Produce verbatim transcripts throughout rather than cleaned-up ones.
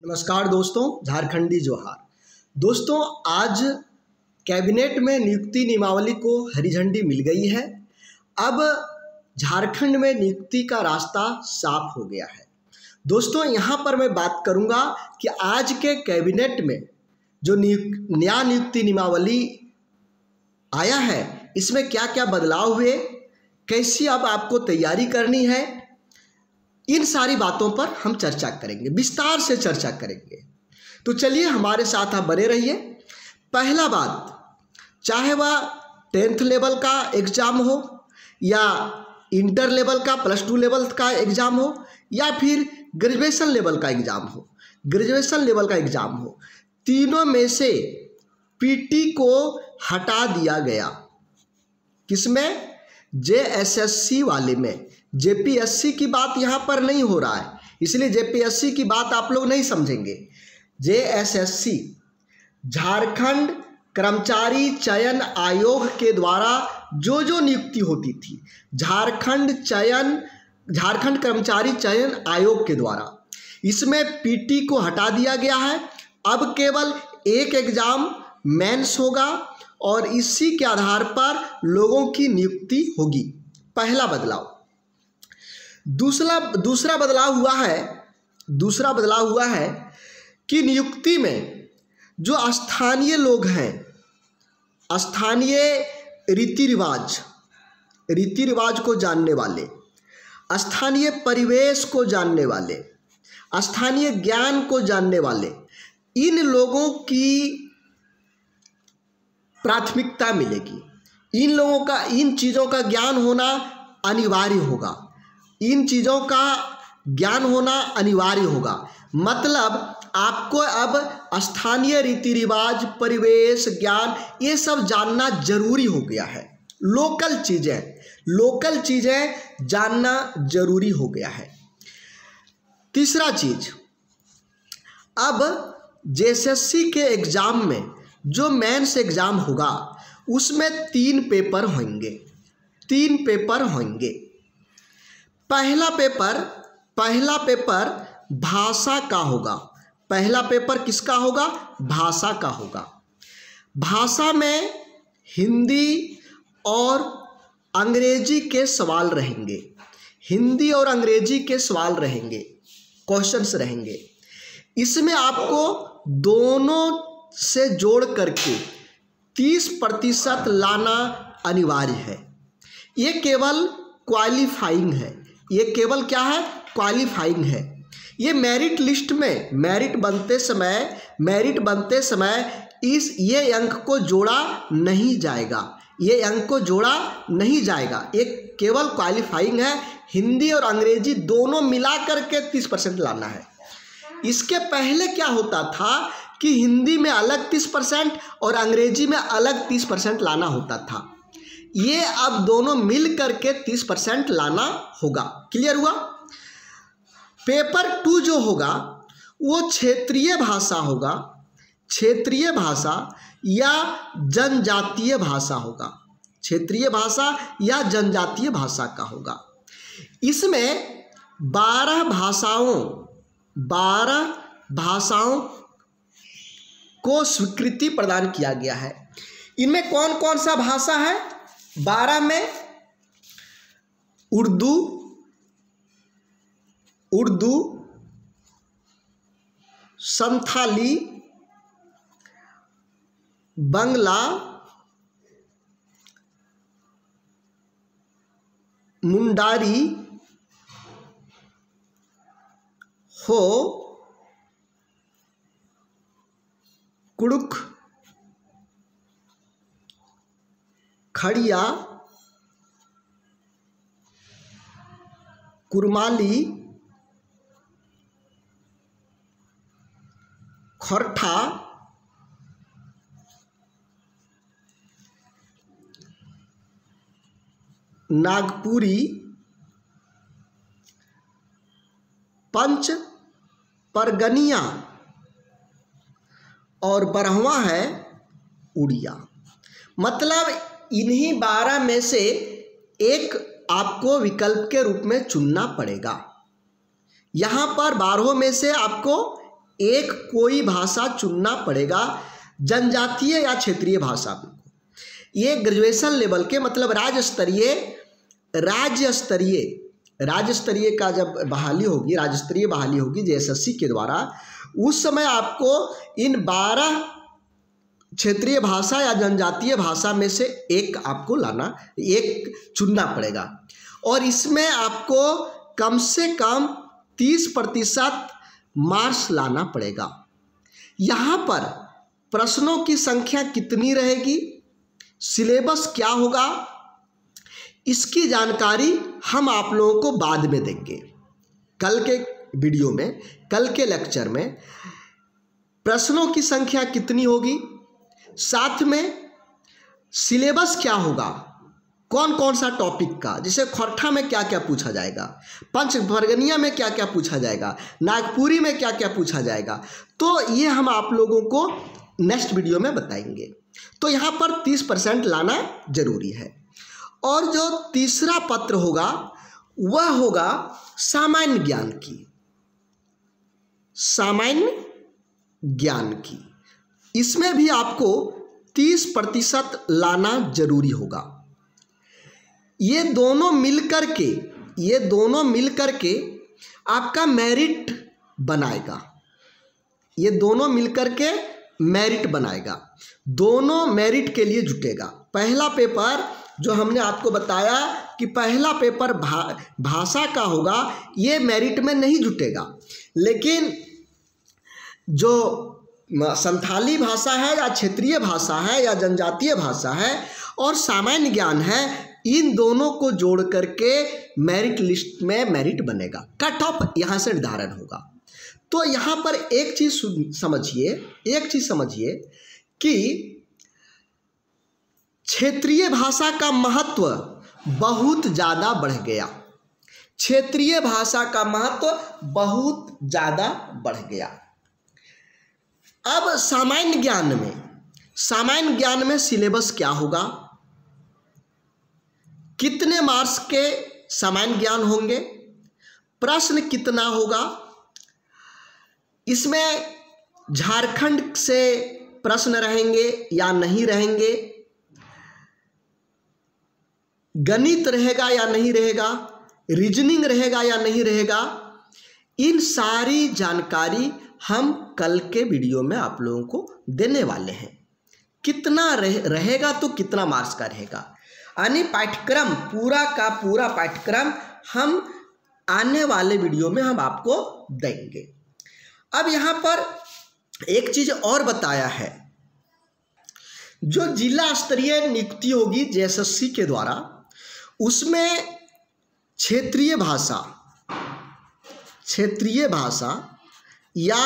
नमस्कार दोस्तों, झारखंडी जोहार। दोस्तों, आज कैबिनेट में नियुक्ति नियमावली को हरी झंडी मिल गई है। अब झारखंड में नियुक्ति का रास्ता साफ हो गया है। दोस्तों, यहाँ पर मैं बात करूँगा कि आज के कैबिनेट में जो नया नियुक्ति नियमावली आया है, इसमें क्या क्या बदलाव हुए, कैसी अब आपको तैयारी करनी है, इन सारी बातों पर हम चर्चा करेंगे, विस्तार से चर्चा करेंगे। तो चलिए हमारे साथ आप बने रहिए। पहला बात, चाहे वह टेंथ लेवल का एग्ज़ाम हो या इंटर लेवल का प्लस टू लेवल का एग्ज़ाम हो या फिर ग्रेजुएशन लेवल का एग्ज़ाम हो ग्रेजुएशन लेवल का एग्ज़ाम हो तीनों में से पीटी को हटा दिया गया। किसमें? जेएसएससी वाले में। जेपीएससी की बात यहाँ पर नहीं हो रहा है, इसलिए जेपीएससी की बात आप लोग नहीं समझेंगे। जेएसएससी, झारखंड कर्मचारी चयन आयोग के द्वारा जो जो नियुक्ति होती थी, झारखंड चयन झारखंड कर्मचारी चयन आयोग के द्वारा, इसमें पीटी को हटा दिया गया है। अब केवल एक एग्ज़ाम मेंस होगा और इसी के आधार पर लोगों की नियुक्ति होगी। पहला बदलाव। दूसरा दूसरा बदलाव हुआ है दूसरा बदलाव हुआ है कि नियुक्ति में जो स्थानीय लोग हैं, स्थानीय रीति रिवाज रीति रिवाज को जानने वाले, स्थानीय परिवेश को जानने वाले, स्थानीय ज्ञान को जानने वाले, इन लोगों की प्राथमिकता मिलेगी। इन लोगों का इन चीज़ों का ज्ञान होना अनिवार्य होगा इन चीज़ों का ज्ञान होना अनिवार्य होगा। मतलब आपको अब स्थानीय रीति रिवाज, परिवेश, ज्ञान, ये सब जानना जरूरी हो गया है। लोकल चीज़ें लोकल चीज़ें जानना जरूरी हो गया है। तीसरा चीज, अब जेएसएससी के एग्ज़ाम में जो मेंस एग्ज़ाम होगा उसमें तीन पेपर होंगे तीन पेपर होंगे पहला पेपर पहला पेपर भाषा का होगा। पहला पेपर किसका होगा? भाषा का होगा। भाषा में हिंदी और अंग्रेजी के सवाल रहेंगे हिंदी और अंग्रेजी के सवाल रहेंगे क्वेश्चंस रहेंगे। इसमें आपको दोनों से जोड़ करके तीस प्रतिशत लाना अनिवार्य है। ये केवल क्वालिफाइंग है ये केवल क्या है? क्वालिफाइंग है। ये मेरिट लिस्ट में मेरिट बनते समय मेरिट बनते समय इस ये अंक को जोड़ा नहीं जाएगा ये अंक को जोड़ा नहीं जाएगा ये केवल क्वालिफाइंग है। हिंदी और अंग्रेजी दोनों मिला करके तीस परसेंट लाना है। इसके पहले क्या होता था कि हिंदी में अलग तीस परसेंट और अंग्रेजी में अलग तीस परसेंट लाना होता था। ये अब दोनों मिल करके तीस परसेंट लाना होगा। क्लियर हुआ? पेपर टू जो होगा वो क्षेत्रीय भाषा होगा क्षेत्रीय भाषा या जनजातीय भाषा होगा क्षेत्रीय भाषा या जनजातीय भाषा का होगा। इसमें बारह भाषाओं बारह भाषाओं को स्वीकृति प्रदान किया गया है। इनमें कौन कौन सा भाषा है? बारह में उर्दू उर्दू संथाली, बंगला, मुंडारी, हो, कुड़ुक, खड़िया, कुरमाली, खरठा, नागपुरी, पंच परगनिया और बारहवां है उड़िया। मतलब इन्हीं बारह में से एक आपको विकल्प के रूप में चुनना पड़ेगा। यहाँ पर बारहों में से आपको एक कोई भाषा चुनना पड़ेगा, जनजातीय या क्षेत्रीय भाषा। ये ग्रेजुएशन लेवल के मतलब राज्य स्तरीय राज्य स्तरीय राज्य स्तरीय का जब बहाली होगी, राज्य स्तरीय बहाली होगी जेएसएससी के द्वारा, उस समय आपको इन बारह क्षेत्रीय भाषा या जनजातीय भाषा में से एक आपको लाना, एक चुनना पड़ेगा। और इसमें आपको कम से कम तीस प्रतिशत मार्क्स लाना पड़ेगा। यहाँ पर प्रश्नों की संख्या कितनी रहेगी, सिलेबस क्या होगा, इसकी जानकारी हम आप लोगों को बाद में देंगे। कल के वीडियो में, कल के लेक्चर में प्रश्नों की संख्या कितनी होगी, साथ में सिलेबस क्या होगा, कौन कौन सा टॉपिक का, जैसे खोरठा में क्या क्या पूछा जाएगा, पंच परगनिया में क्या क्या पूछा जाएगा, नागपुरी में क्या क्या पूछा जाएगा, तो ये हम आप लोगों को नेक्स्ट वीडियो में बताएंगे। तो यहाँ पर तीस परसेंट लाना जरूरी है। और जो तीसरा पत्र होगा वह होगा सामान्य ज्ञान की, सामान्य ज्ञान की। इसमें भी आपको तीस प्रतिशत लाना जरूरी होगा। ये दोनों मिलकर के ये दोनों मिलकर के आपका मेरिट बनाएगा, ये दोनों मिलकर के मेरिट बनाएगा, दोनों मेरिट के लिए जुटेगा। पहला पेपर जो हमने आपको बताया कि पहला पेपर भा, भाषा का होगा, ये मेरिट में नहीं जुटेगा, लेकिन जो संथाली भाषा है या क्षेत्रीय भाषा है या जनजातीय भाषा है और सामान्य ज्ञान है, इन दोनों को जोड़ करके मेरिट लिस्ट में मेरिट बनेगा, कट ऑफ यहाँ से निर्धारण होगा। तो यहाँ पर एक चीज समझिए एक चीज समझिए कि क्षेत्रीय भाषा का महत्व बहुत ज़्यादा बढ़ गया, क्षेत्रीय भाषा का महत्व बहुत ज़्यादा बढ़ गया। अब सामान्य ज्ञान में सामान्य ज्ञान में सिलेबस क्या होगा, कितने मार्क्स के सामान्य ज्ञान होंगे, प्रश्न कितना होगा, इसमें झारखंड से प्रश्न रहेंगे या नहीं रहेंगे, गणित रहेगा या नहीं रहेगा, रीजनिंग रहेगा या नहीं रहेगा, इन सारी जानकारी हम कल के वीडियो में आप लोगों को देने वाले हैं। कितना रह, रहेगा तो कितना मार्क्स का रहेगा, यानी पाठ्यक्रम पूरा का पूरा पाठ्यक्रम हम आने वाले वीडियो में हम आपको देंगे। अब यहाँ पर एक चीज और बताया है, जो जिला स्तरीय नियुक्ति होगी जेएसएससी के द्वारा, उसमें क्षेत्रीय भाषा क्षेत्रीय भाषा या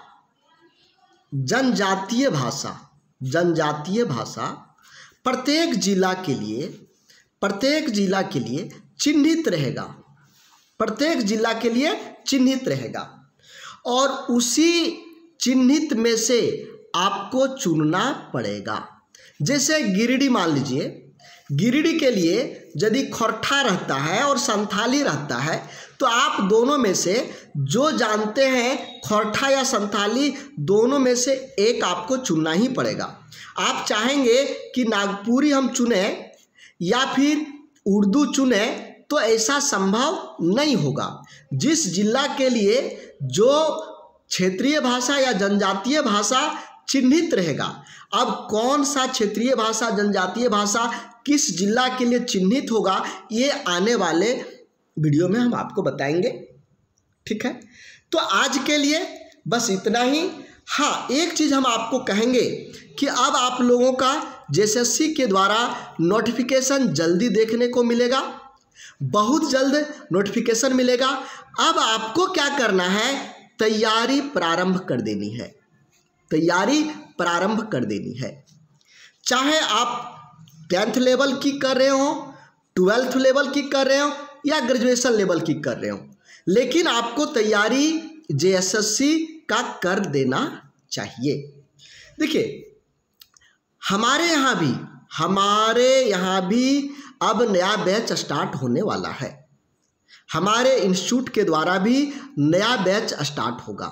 जनजातीय भाषा जनजातीय भाषा प्रत्येक जिला के लिए प्रत्येक जिला के लिए चिन्हित रहेगा प्रत्येक जिला के लिए चिन्हित रहेगा और उसी चिन्हित में से आपको चुनना पड़ेगा। जैसे गिरिडीह मान लीजिए, गिरिडीह के लिए यदि खोरठा रहता है और संथाली रहता है तो आप दोनों में से जो जानते हैं खोरठा या संथाली, दोनों में से एक आपको चुनना ही पड़ेगा। आप चाहेंगे कि नागपुरी हम चुने या फिर उर्दू चुने तो ऐसा संभव नहीं होगा। जिस जिला के लिए जो क्षेत्रीय भाषा या जनजातीय भाषा चिन्हित रहेगा, अब कौन सा क्षेत्रीय भाषा जनजातीय भाषा किस जिला के लिए चिन्हित होगा, ये आने वाले वीडियो में हम आपको बताएंगे। ठीक है, तो आज के लिए बस इतना ही। हाँ, एक चीज़ हम आपको कहेंगे कि अब आप लोगों का जेएसएससी के द्वारा नोटिफिकेशन जल्दी देखने को मिलेगा, बहुत जल्द नोटिफिकेशन मिलेगा। अब आपको क्या करना है, तैयारी प्रारंभ कर देनी है तैयारी प्रारंभ कर देनी है। चाहे आप टेंथ लेवल की कर रहे हो, ट्वेल्थ लेवल की कर रहे हो या ग्रेजुएशन लेवल की कर रहे हो, लेकिन आपको तैयारी जेएसएससी का कर देना चाहिए। देखिए, हमारे यहाँ भी हमारे यहाँ भी अब नया बैच स्टार्ट होने वाला है। हमारे इंस्टीट्यूट के द्वारा भी नया बैच स्टार्ट होगा।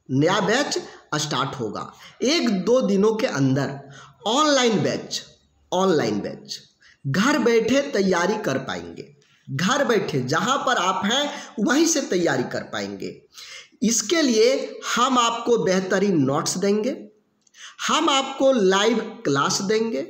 नया बैच स्टार्ट होगा एक दो दिनों के अंदर। ऑनलाइन बैच, ऑनलाइन बैच घर बैठे तैयारी कर पाएंगे, घर बैठे जहां पर आप हैं वहीं से तैयारी कर पाएंगे। इसके लिए हम आपको बेहतरीन नोट्स देंगे, हम आपको लाइव क्लास देंगे,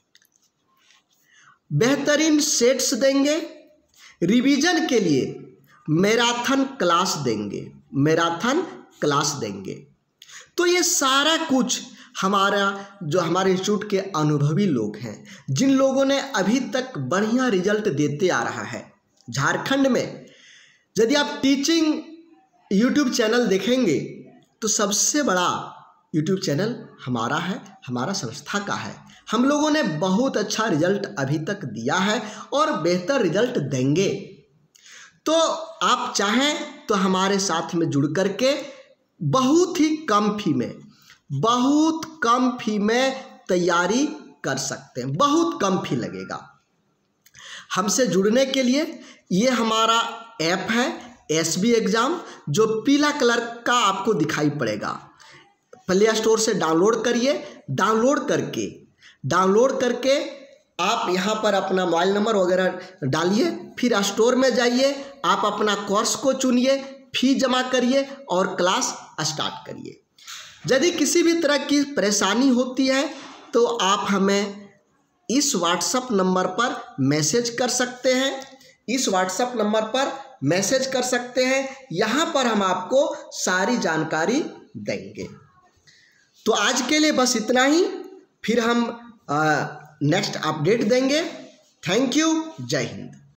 बेहतरीन सेट्स देंगे, रिवीजन के लिए मैराथन क्लास देंगे, मैराथन क्लास देंगे। तो ये सारा कुछ हमारा जो हमारे इंस्टीट्यूट के अनुभवी लोग हैं, जिन लोगों ने अभी तक बढ़िया रिजल्ट देते आ रहा है झारखंड में। यदि आप टीचिंग यूट्यूब चैनल देखेंगे तो सबसे बड़ा यूट्यूब चैनल हमारा है, हमारा संस्था का है। हम लोगों ने बहुत अच्छा रिजल्ट अभी तक दिया है और बेहतर रिजल्ट देंगे। तो आप चाहें तो हमारे साथ में जुड़ करके बहुत ही कम फी में, बहुत कम फी में तैयारी कर सकते हैं, बहुत कम फी लगेगा। हमसे जुड़ने के लिए ये हमारा ऐप है एस बी एग्ज़ाम, जो पीला कलर का आपको दिखाई पड़ेगा। प्ले स्टोर से डाउनलोड करिए, डाउनलोड करके डाउनलोड करके आप यहाँ पर अपना मोबाइल नंबर वगैरह डालिए, फिर स्टोर में जाइए, आप अपना कोर्स को चुनिए, फी जमा करिए और क्लास स्टार्ट करिए। यदि किसी भी तरह की परेशानी होती है तो आप हमें इस व्हाट्सएप नंबर पर मैसेज कर सकते हैं, इस व्हाट्सएप नंबर पर मैसेज कर सकते हैं। यहाँ पर हम आपको सारी जानकारी देंगे। तो आज के लिए बस इतना ही, फिर हम नेक्स्ट अपडेट देंगे। थैंक यू, जय हिंद।